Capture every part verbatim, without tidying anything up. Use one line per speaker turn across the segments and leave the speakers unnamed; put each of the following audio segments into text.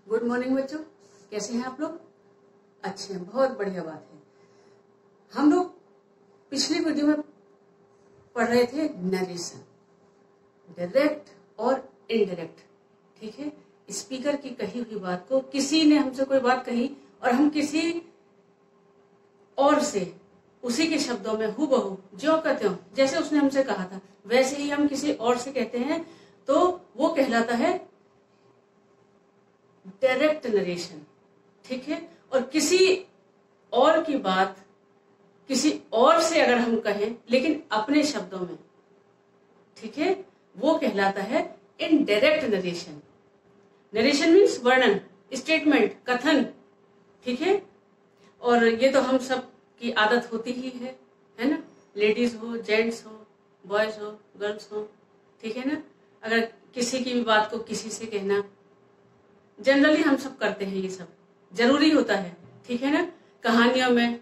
Good morning बच्चों, कैसे हैं आप लोग? अच्छे हैं, बहुत बढ़िया बात है। हम लोग पिछली वीडियो में पढ़ रहे थे नरेशन, डायरेक्ट और इनडायरेक्ट। ठीक है, स्पीकर की कही हुई बात को, किसी ने हमसे कोई बात कही और हम किसी और से उसी के शब्दों में हूबहू ज्यों का त्यों जैसे उसने हमसे कहा था वैसे ही हम किसी और से कहते हैं, तो वो कहलाता है डायरेक्ट नरेशन। ठीक है, और किसी और की बात किसी और से अगर हम कहें लेकिन अपने शब्दों में, ठीक है, वो कहलाता है इनडायरेक्ट नरेशन। नरेशन मीन्स वर्णन, स्टेटमेंट, कथन। ठीक है, और ये तो हम सब की आदत होती ही है है ना, लेडीज हो, जेंट्स हो, बॉयज हो, गर्ल्स हो। ठीक है ना, अगर किसी की भी बात को किसी से कहना जनरली हम सब करते हैं, ये सब जरूरी होता है। ठीक है ना, कहानियों में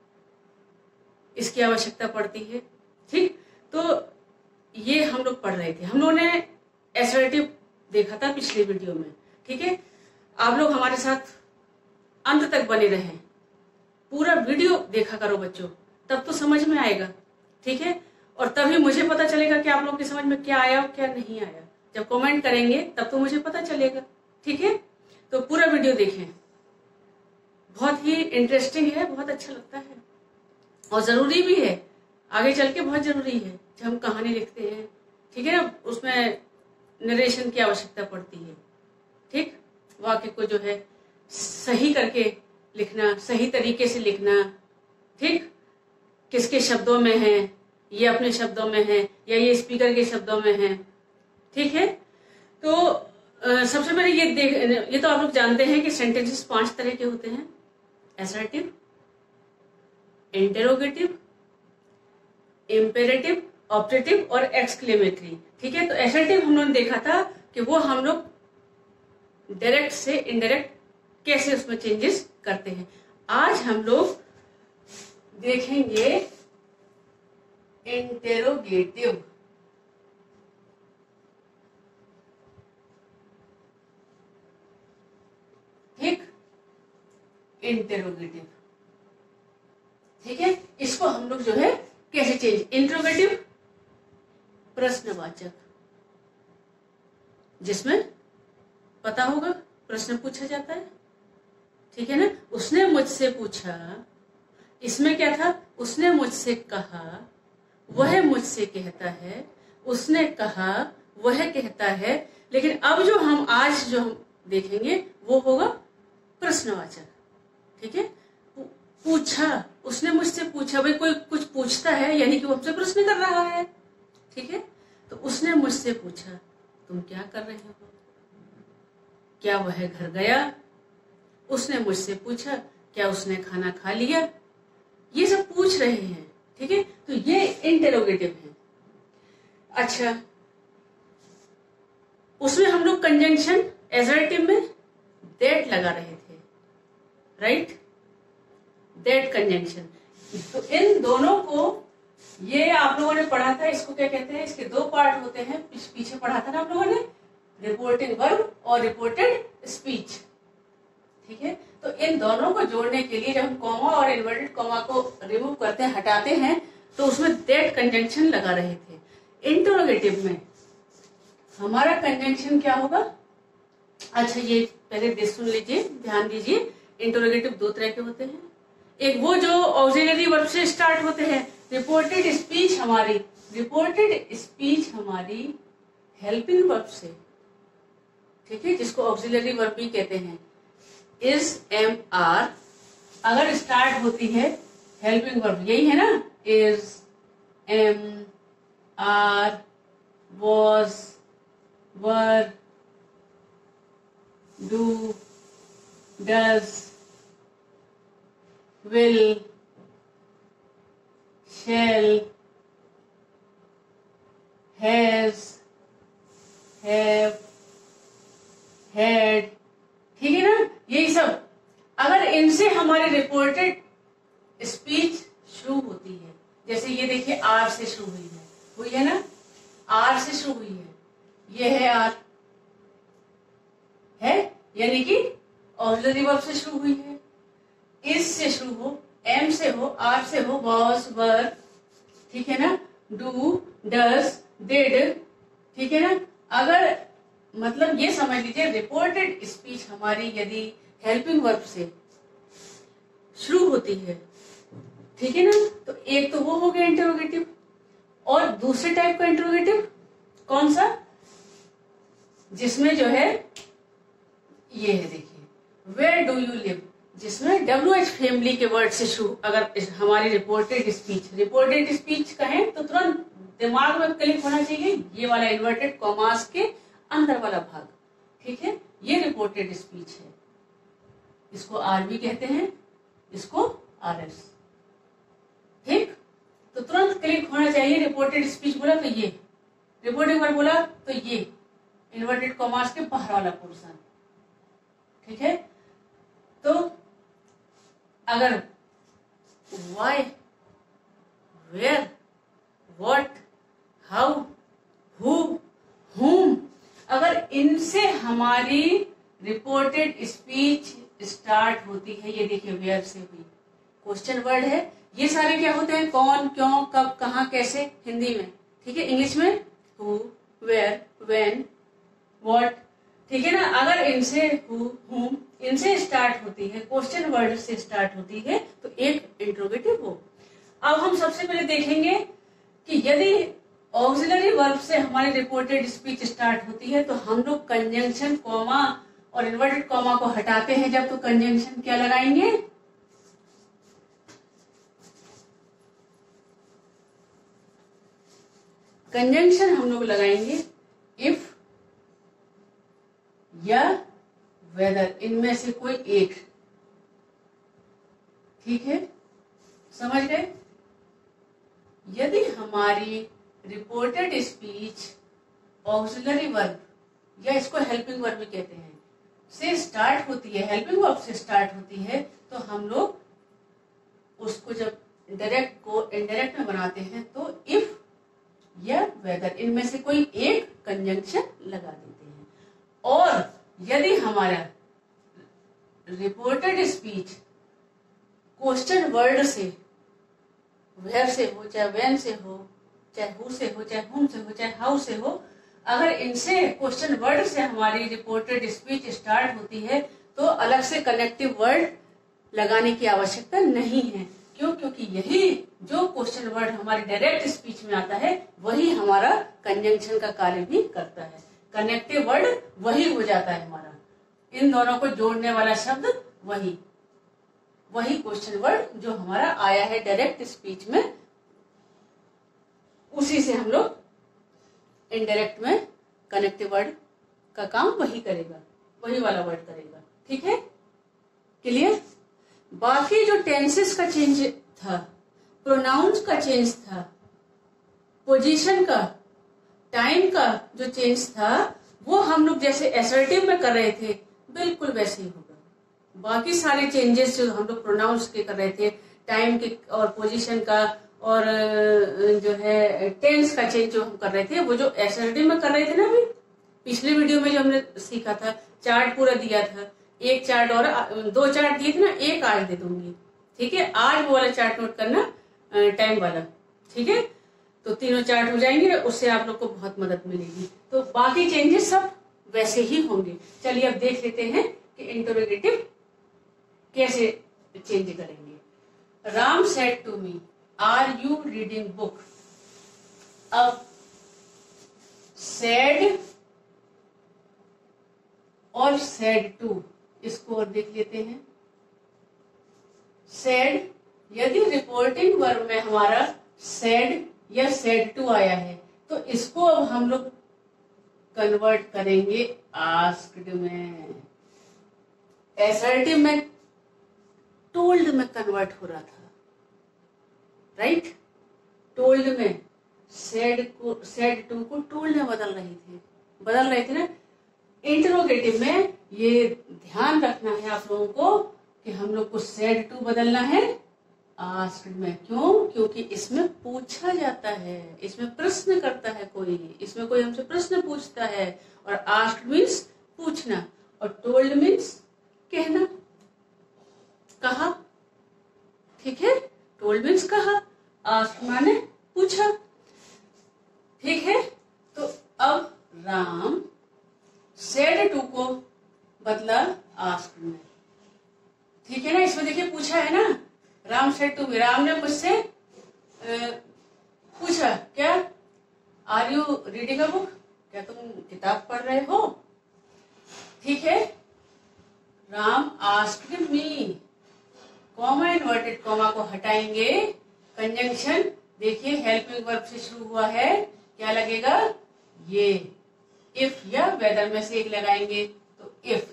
इसकी आवश्यकता पड़ती है। ठीक, तो ये हम लोग पढ़ रहे थे, हम लोगों ने एसर्टिव देखा था पिछली वीडियो में। ठीक है, आप लोग हमारे साथ अंत तक बने रहें, पूरा वीडियो देखा करो बच्चों, तब तो समझ में आएगा। ठीक है, और तभी मुझे पता चलेगा कि आप लोग की समझ में क्या आया और क्या नहीं आया। जब कमेंट करेंगे तब तो मुझे पता चलेगा। ठीक है, तो पूरा वीडियो देखें, बहुत ही इंटरेस्टिंग है, बहुत अच्छा लगता है और जरूरी भी है, आगे चल के बहुत जरूरी है। जब हम कहानी लिखते हैं, ठीक है ना, उसमें नरेशन की आवश्यकता पड़ती है। ठीक, वाक्य को जो है सही करके लिखना, सही तरीके से लिखना। ठीक, किसके शब्दों में है, ये अपने शब्दों में है या ये स्पीकर के शब्दों में है। ठीक है, तो आ, सबसे पहले ये देख, ये तो आप लोग जानते हैं कि सेंटेंसेस पांच तरह के होते हैं: असर्टिव, इंटेरोगेटिव, इम्पेरेटिव, ऑब्जेक्टिव और एक्सक्लेमेटरी। ठीक है, तो असर्टिव हम लोगों ने देखा था कि वो हम लोग डायरेक्ट से इनडायरेक्ट कैसे उसमें चेंजेस करते हैं। आज हम लोग देखेंगे इंटेरोगेटिव। ठीक, इंटेरोगेटिव। ठीक है, इसको हम लोग जो है कैसे चेंज, इंट्रोगेटिव प्रश्नवाचक, जिसमें पता होगा प्रश्न पूछा जाता है। ठीक है ना, उसने मुझसे पूछा, इसमें क्या था, उसने मुझसे कहा, वह मुझसे कहता है, उसने कहा, वह कहता है। लेकिन अब जो हम आज जो हम देखेंगे वो होगा प्रश्नवाचक। ठीक है, पूछा, उसने मुझसे पूछा, भाई कोई कुछ पूछता है यानी कि वो हमसे प्रश्न कर रहा है। ठीक है, तो उसने मुझसे पूछा, तुम क्या कर रहे हो, क्या वह घर गया? उसने मुझसे पूछा, क्या उसने खाना खा लिया? ये सब पूछ रहे हैं। ठीक है, तो ये इंटेरोगेटिव है। अच्छा, उसमें हम लोग कंजंक्शन एसर्टिव में दैट लगा रहे थे, राइट, दैट कंजंक्शन। तो इन दोनों को, ये आप लोगों ने पढ़ा था, इसको क्या कहते हैं, इसके दो पार्ट होते हैं, पीछे पढ़ा था ना आप लोगों ने, रिपोर्टिंग वर्ब और रिपोर्टेड स्पीच। ठीक है, तो इन दोनों को जोड़ने के लिए जब हम कॉमा और इन्वर्टेड कॉमा को रिमूव करते हैं, हटाते हैं, तो उसमें दैट कंजंक्शन लगा रहे थे। इंटरोगेटिव में हमारा कंजंक्शन क्या होगा? अच्छा, ये पहले सुन लीजिए, ध्यान दीजिए। इंटरोगेटिव दो तरह के होते हैं, एक वो जो ऑक्सिलरी वर्ब से स्टार्ट होते हैं। रिपोर्टेड स्पीच हमारी रिपोर्टेड स्पीच हमारी हेल्पिंग वर्ब से, ठीक है, जिसको ऑक्सिलरी वर्ब भी कहते हैं। इज, एम, आर अगर स्टार्ट होती है हेल्पिंग वर्ब, यही है ना, is, am, are, was, were, do, does, will, shall, has, have, had। ठीक है ना, यही सब अगर इनसे हमारी रिपोर्टेड स्पीच शुरू होती है, जैसे ये देखिए आर से शुरू हुई है, हुई है ना, आर से शुरू हुई है, ये है आर, है यानी कि ऑक्सिलरी वर्ब से शुरू हुई है, इज से शुरू हो, एम से हो, आर से हो, वॉज, वर, ठीक है ना, डू, डज, डिड, ठीक है ना। अगर मतलब ये समझ लीजिए रिपोर्टेड स्पीच हमारी यदि हेल्पिंग वर्ब से शुरू होती है, ठीक है ना, तो एक तो वो हो गया इंटरोगेटिव, और दूसरे टाइप का इंटरोगेटिव कौन सा, जिसमें जो है ये है, देखिए, वेयर डू यू लिव, जिसमें डब्ल्यू एच फैमिली के वर्ड से शुरू, अगर हमारी रिपोर्टेड स्पीच रिपोर्टेड स्पीच कहें तो तुरंत दिमाग में क्लिक होना चाहिए ये वाला इन्वर्टेड कॉमास के अंदर वाला भाग, ठीक है, ये रिपोर्टेड स्पीच है। इसको आरबी कहते हैं, इसको आरएस, ठीक। तो तुरंत क्लिक होना चाहिए, रिपोर्टेड स्पीच बोला तो ये, रिपोर्टिंग वर्ड बोला तो ये इन्वर्टेड कॉमास के बाहर वाला पोर्शन, ठीक है। तो अगर why, where, what, how, who, whom, अगर इनसे हमारी रिपोर्टेड स्पीच स्टार्ट होती है, ये देखिए वेयर से हुई, क्वेश्चन वर्ड है, ये सारे क्या होते हैं, कौन, क्यों, कब, कहाँ, कैसे, हिंदी में, ठीक है। इंग्लिश में हु, वेयर, व्हेन, व्हाट, ठीक है ना। अगर इनसे हु, हुम, इनसे स्टार्ट होती है, क्वेश्चन वर्ड से स्टार्ट होती है, तो एक इंट्रोगेटिव हो। अब हम सबसे पहले देखेंगे कि यदि ऑक्सिलरी वर्ब से हमारी रिपोर्टेड स्पीच स्टार्ट होती है तो हम लोग कंजंक्शन, कॉमा और इन्वर्टेड कॉमा को हटाते हैं जब, तो कंजंक्शन क्या लगाएंगे, कंजंक्शन हम लोग लगाएंगे इफ या वेदर, इनमें से कोई एक, ठीक है, समझ गए। यदि हमारी रिपोर्टेड स्पीच ऑक्सिलरी वर्ब या इसको हेल्पिंग वर्ब भी कहते हैं से स्टार्ट होती है, हेल्पिंग वर्ब से स्टार्ट होती है, तो हम लोग उसको जब डायरेक्ट को इनडायरेक्ट में बनाते हैं तो इफ या वेदर, इनमें से कोई एक कंजंक्शन लगा देते हैं। और यदि हमारा रिपोर्टेड स्पीच क्वेश्चन वर्ड से, वेयर से हो, चाहे व्हेन से हो, चाहे हु से हो, चाहे हुम से हो, चाहे हाउ से हो, अगर इनसे क्वेश्चन वर्ड से हमारी रिपोर्टेड स्पीच स्टार्ट होती है तो अलग से कनेक्टिव वर्ड लगाने की आवश्यकता नहीं है। क्यों? क्योंकि यही जो क्वेश्चन वर्ड हमारी डायरेक्ट स्पीच में आता है वही हमारा कंजंक्शन का कार्य भी करता है, कनेक्टिव वर्ड वही हो जाता है हमारा, इन दोनों को जोड़ने वाला शब्द वही वही क्वेश्चन वर्ड जो हमारा आया है डायरेक्ट स्पीच में, उसी से हम लोग इनडायरेक्ट में कनेक्टिव वर्ड का काम वही करेगा, वही वाला वर्ड करेगा। ठीक है, क्लियर। बाकी जो टेंसेस का चेंज था, प्रोनाउंस का चेंज था, पोजीशन का, टाइम का जो चेंज था, वो हम लोग जैसे असर्टिव में कर रहे थे बिल्कुल वैसे ही होगा। बाकी सारे चेंजेस जो हम लोग प्रोनाउंस के कर रहे थे, टाइम के और पोजीशन का और जो है टेंस का चेंज जो हम कर रहे थे, वो जो असर्टिव में कर रहे थे ना, अभी पिछले वीडियो में जो हमने सीखा था, चार्ट पूरा दिया था, एक चार्ट और दो चार्ट दिए थे ना, एक आज दे दूंगी। ठीक है, आज वो वाला चार्ट नोट करना, टाइम वाला। ठीक है, तो तीनों चार्ट हो जाएंगे, उससे आप लोग को बहुत मदद मिलेगी। तो बाकी चेंजेस सब वैसे ही होंगे। चलिए अब देख लेते हैं कि इंटरोगेटिव कैसे चेंज करेंगे। Ram said to me, are you reading book. अब सेड और सेड टू, इसको और देख लेते हैं। सेड, यदि रिपोर्टिंग वर्ब में हमारा सेड या सेड टू आया है तो इसको अब हम लोग कन्वर्ट करेंगे आस्क्ड में। असर्टिव में टोल्ड में कन्वर्ट हो रहा था, राइट। टोल्ड में सेड को, सेड टू को टोल्ड में बदल रही थी बदल रहे थे ना। इंटरोगेटिव में ये ध्यान रखना है आप लोगों को कि हम लोग को सेड टू बदलना है आस्क्ड में। क्यों? क्योंकि इसमें पूछा जाता है, इसमें प्रश्न करता है कोई, इसमें कोई हमसे प्रश्न पूछता है, और आस्क्ड मीन्स पूछना, और टोल्ड मीन्स कहना, कहा, ठीक है। टोल्ड मीन्स कहा, आस्क्ड माने पूछा, ठीक है। तो अब राम सेड टू को बदला आस्क्ड में, ठीक है ना। इसमें देखिए पूछा है ना, Ram said to me, Ram ने मुझसे पूछा क्या, are you reading a book, क्या तुम किताब पढ़ रहे हो, ठीक है। Ram asked me, comma inverted comma को हटाएंगे, कंजंक्शन देखिए हेल्पिंग वर्ब से शुरू हुआ है, क्या लगेगा ये, इफ या वेदर में से एक लगाएंगे तो इफ,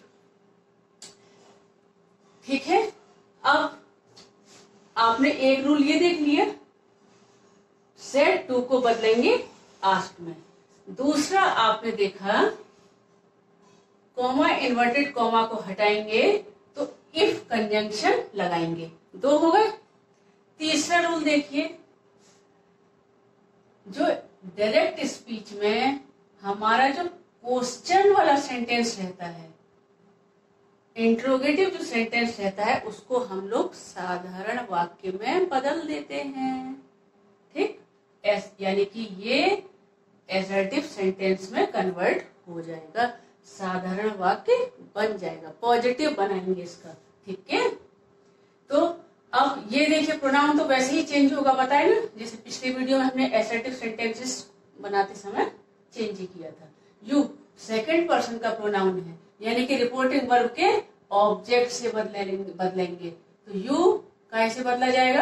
ठीक है। अब आपने एक रूल ये देख लिया, सेड टू को बदलेंगे आस्क्ड में। दूसरा आपने देखा कॉमा इन्वर्टेड कॉमा को हटाएंगे तो इफ कंजंक्शन लगाएंगे, दो हो गए। तीसरा रूल देखिए, जो डायरेक्ट स्पीच में हमारा जो क्वेश्चन वाला सेंटेंस रहता है, इंट्रोगेटिव जो सेंटेंस रहता है, उसको हम लोग साधारण वाक्य में बदल देते हैं, ठीक। एस यानी कि ये एसर्टिव सेंटेंस में कन्वर्ट हो जाएगा, साधारण वाक्य बन जाएगा, पॉजिटिव बनाएंगे इसका, ठीक है। तो अब ये देखिए प्रोनाउन तो वैसे ही चेंज होगा, बताए ना, जैसे पिछले वीडियो में हमने एसर्टिव सेंटेंसेस बनाते समय चेंज ही किया था। यू सेकंड पर्सन का प्रोनाउन है, यानी कि रिपोर्टिंग वर्ब के ऑब्जेक्ट से बदलेंगे बदलेंगे तो यू कैसे बदला जाएगा,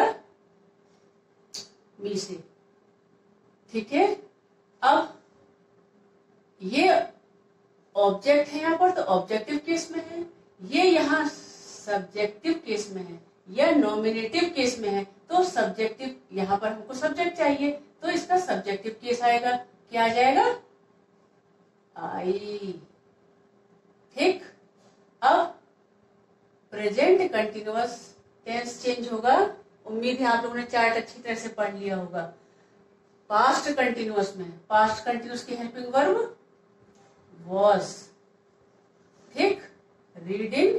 मी से, ठीक है। अब ये ऑब्जेक्ट है यहाँ पर, तो ऑब्जेक्टिव केस में है, ये यहाँ सब्जेक्टिव केस में है या नॉमिनेटिव केस में है, तो सब्जेक्टिव, यहाँ पर हमको सब्जेक्ट चाहिए तो इसका सब्जेक्टिव केस आएगा, क्या आ जाएगा, आई, ठीक। अब प्रेजेंट कंटिन्यूअस टेंस चेंज होगा, उम्मीद है आप लोगों ने चार्ट अच्छी तरह से पढ़ लिया होगा। पास्ट कंटिन्यूअस में, पास्ट कंटिन्यूअस की हेल्पिंग वर्ब वॉज, ठीक, रीडिंग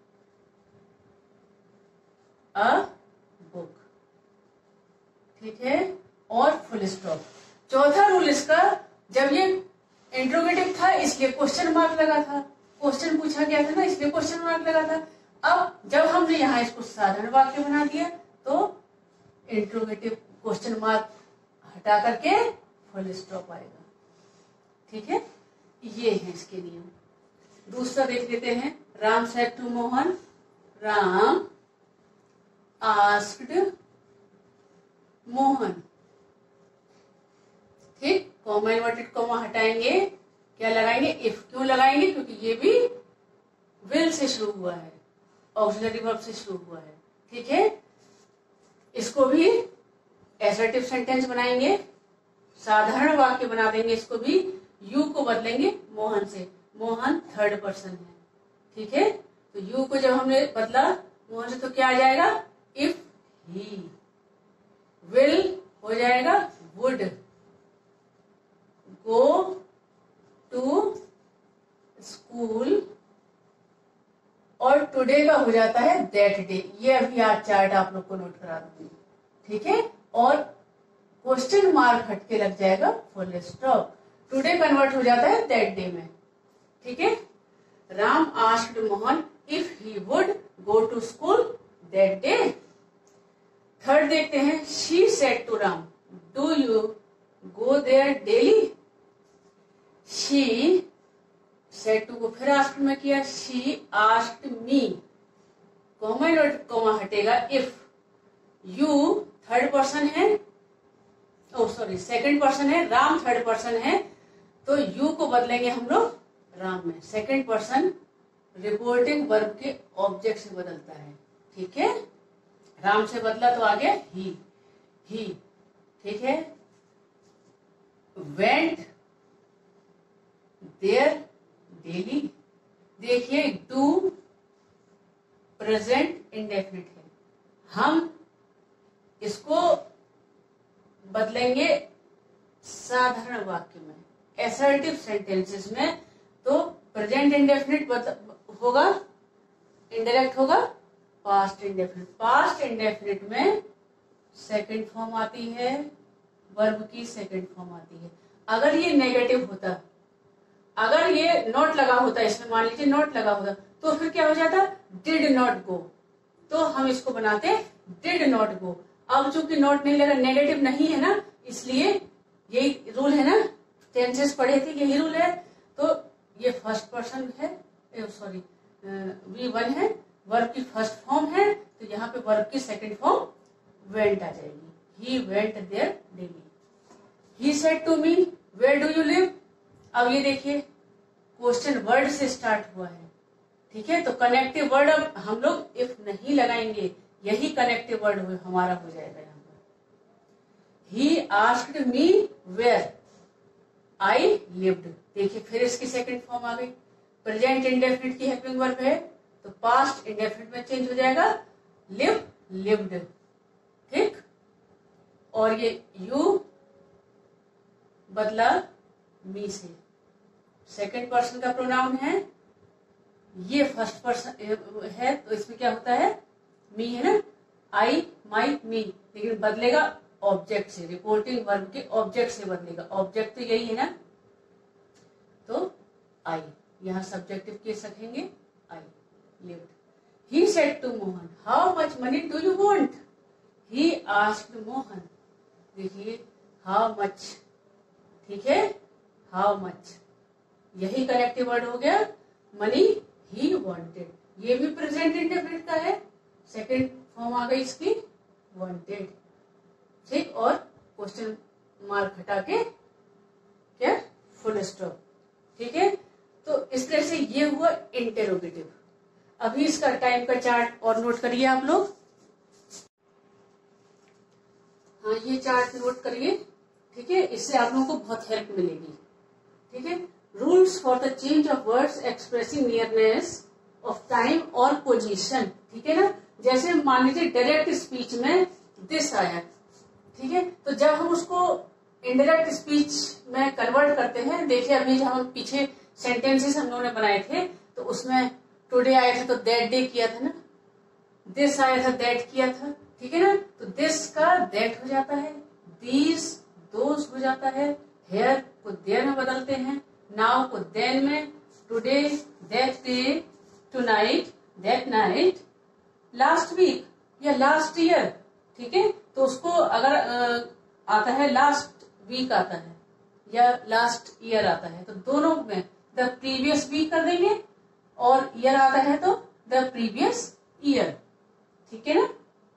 अ बुक, ठीक है, और फुल स्टॉप। चौथा रूल इसका, जब ये इंट्रोगेटिव था इसलिए क्वेश्चन मार्क लगा था, क्वेश्चन पूछा गया था ना इसलिए क्वेश्चन मार्क लगा था। अब जब हमने यहाँ इसको साधारण वाक्य बना दिया तो इंट्रोगेटिव क्वेश्चन मार्क हटा करके फुल स्टॉप आएगा, ठीक है। ये है इसके नियम। दूसरा देख लेते हैं, Ram said to Mohan, Ram asked Mohan, ठीक। कॉमा इन्वर्टेड कॉमा हटाएंगे, क्या लगाएंगे, इफ। क्यों लगाएंगे, क्योंकि ये भी विल से शुरू हुआ है, ऑक्सिलरी वर्ब से शुरू हुआ है, ठीक है। इसको भी एसर्टिव सेंटेंस बनाएंगे, साधारण वाक्य बना देंगे, इसको भी यू को बदलेंगे मोहन से, मोहन थर्ड पर्सन है, ठीक है। तो यू को जब हमने बदला मोहन से तो क्या आ जाएगा, इफ ही, विल हो जाएगा वुड, गो टू स्कूल, और टुडे का हो जाता है दैट डे। ये अभी आज चार्ट आप लोग को नोट करा दूंगी, ठीक है। और क्वेश्चन मार्क हटके लग जाएगा फुल स्टॉप, टुडे कन्वर्ट हो जाता है दैट डे में, ठीक है। Ram asked Mohan if he would go to school that day. Third देखते हैं, she said to Ram do you go there daily. She said to को फिर आस्क्ड में किया, she asked me, comma comma हटेगा, इफ यू थर्ड पर्सन है, oh sorry second person है, Ram third person है, तो यू को बदलेंगे हम लोग राम में, सेकंड पर्सन रिपोर्टिंग वर्ब के ऑब्जेक्ट से बदलता है, ठीक है। राम से बदला तो आ गया ही, ही, ठीक है। वेंट देयर डेली, देखिए डू प्रेजेंट इंडेफिनिट है, हम इसको बदलेंगे साधारण वाक्य में, एसर्टिव सेंटेंसेस में, तो प्रेजेंट इंडेफिनिट होगा, इंडायरेक्ट होगा पास्ट इंडेफिनिट। पास्ट इंडेफिनिट में सेकंड फॉर्म आती है, वर्ब की सेकंड फॉर्म आती है। अगर ये नेगेटिव होता, अगर ये नॉट लगा होता, इसमें मान लीजिए नॉट लगा होता, तो फिर क्या हो जाता, डिड नॉट गो, तो हम इसको बनाते डिड नॉट गो। अब चूंकि नॉट नहीं लगा, नेगेटिव नहीं है ना, इसलिए यही रूल है ना, टेंसेस पढ़े थे, यही रूल है। तो ये फर्स्ट पर्सन है, सॉरी वी वन है, वर्ब की फर्स्ट फॉर्म है, तो यहाँ पे वर्ब की सेकंड फॉर्म वेंट आ जाएगी। He went there daily. He said to me where do you live. अब ये देखिए क्वेश्चन वर्ड से स्टार्ट हुआ है, ठीक है, तो कनेक्टिव वर्ड अब हम लोग इफ नहीं लगाएंगे, यही कनेक्टिव वर्ड हमारा हो जाएगा यहाँ पर। He asked me where I lived. देखिए फिर इसकी सेकंड फॉर्म आ गई। प्रेजेंट इंडेफिनिट की हेल्पिंग वर्ब है, तो पास्ट इंडेफिनिट में चेंज हो जाएगा लिव लिव्ड, ठीक। और ये यू बदला मी से, सेकंड पर्सन का प्रोनाउन है, ये फर्स्ट पर्सन है, तो इसमें क्या होता है, मी है ना, आई माई मी, लेकिन बदलेगा ऑब्जेक्ट से, रिपोर्टिंग वर्ब के ऑब्जेक्ट से बदलेगा। ऑब्जेक्ट तो यही है ना, तो आई, यहां सब्जेक्टिव केस रखेंगे I lived. He said to Mohan how much money do you want. He asked Mohan, देखिए हाउ मच, ठीक है, हाउ मच, यही कनेक्टिव वर्ड हो गया। मनी ही वांटेड, ये भी प्रेजेंट इंडेफिनिट का है, सेकंड फॉर्म आ गई इसकी वांटेड, ठीक। और क्वेश्चन मार्क हटा के क्या, फुल स्टॉप, ठीक है। तो इस तरह से ये हुआ इंटेरोगेटिव। अभी इसका टाइम का चार्ट और नोट करिए आप लोग, हाँ ये चार्ट नोट करिए, ठीक है, इससे आप लोगों को बहुत हेल्प मिलेगी, ठीक है। Rules for the change of words expressing nearness of time और पोजीशन, ठीक है ना। जैसे मान लीजिए डायरेक्ट स्पीच में दिस आया, ठीक है, तो जब हम उसको इनडायरेक्ट स्पीच में कन्वर्ट करते हैं, देखिए अभी जब हम पीछे सेंटेंसेस हम लोगों ने बनाए थे, तो उसमें टुडे आया था तो दैट डे किया था ना, दिस आया था दैट किया था, ठीक है ना। तो दिस का दैट हो जाता है, दीज दोज हो जाता है, हेयर को देयर में बदलते हैं, नाउ को देन में, today that day, tonight that night, last week या लास्ट ईयर, ठीक है। तो उसको अगर आ, आता है लास्ट वीक आता है या लास्ट ईयर आता है, तो दोनों में द प्रीवियस वीक कर देंगे, और ईयर आता है तो द प्रीवियस ईयर, ठीक है ना।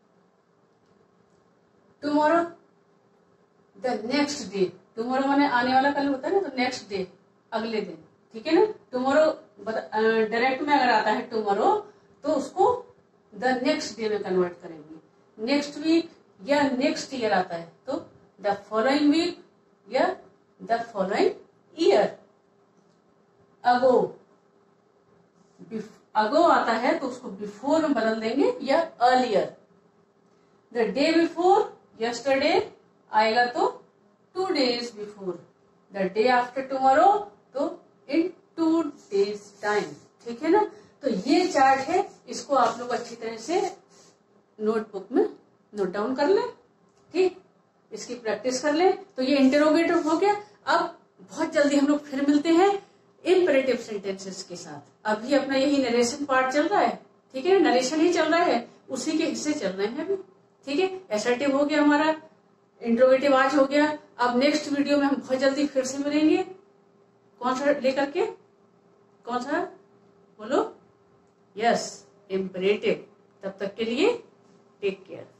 Tomorrow the next day, tomorrow माने आने वाला कल होता है ना, तो नेक्स्ट डे अगले दिन, ठीक है ना। टुमारो डायरेक्ट में अगर आता है टुमारो, तो उसको द नेक्स्ट डे में कन्वर्ट करेंगे। नेक्स्ट वीक या नेक्स्ट ईयर आता है तो द फॉलोइंग वीक या the following year. Ago, ago आता है तो उसको बिफोर में बदल देंगे या earlier. The day before yesterday आएगा तो two days before. The day after tomorrow तो इन टू डेज टाइम, ठीक है ना। तो ये चार्ट है, इसको आप लोग अच्छी तरह से नोटबुक में नोट डाउन कर लें, ठीक, इसकी प्रैक्टिस कर लें। तो ये इंटरोगेटिव हो गया। अब बहुत जल्दी हम लोग फिर मिलते हैं इंपेरेटिव सेंटेंसेस के साथ। अभी अपना यही नरेशन पार्ट चल रहा है, ठीक है, नरेशन ही चल रहा है, उसी के हिस्से चल रहे हैं अभी, ठीक है। असर्टिव हो गया हमारा, इंट्रोगेटिव आज हो गया। अब नेक्स्ट वीडियो में हम बहुत जल्दी फिर से मिलेंगे। कौन सा लेकर के, कौन सा बोलो, यस, इंपेरेटिव। तब तक के लिए टेक केयर।